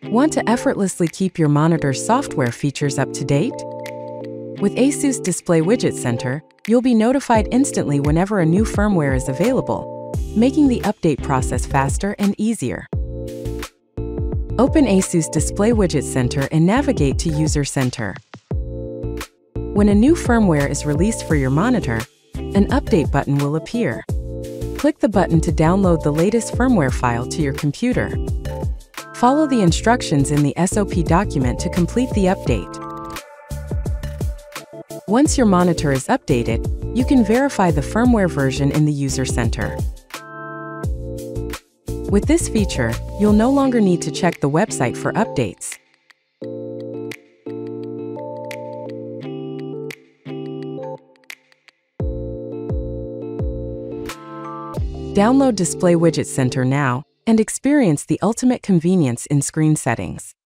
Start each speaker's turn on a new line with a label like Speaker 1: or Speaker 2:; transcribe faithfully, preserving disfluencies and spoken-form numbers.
Speaker 1: Want to effortlessly keep your monitor's software features up to date? With ASUS DisplayWidget Center, you'll be notified instantly whenever a new firmware is available, making the update process faster and easier. Open ASUS DisplayWidget Center and navigate to User Center. When a new firmware is released for your monitor, an update button will appear. Click the button to download the latest firmware file to your computer. Follow the instructions in the S O P document to complete the update. Once your monitor is updated, you can verify the firmware version in the User Center. With this feature, you'll no longer need to check the website for updates. Download DisplayWidget Center now and experience the ultimate convenience in screen settings.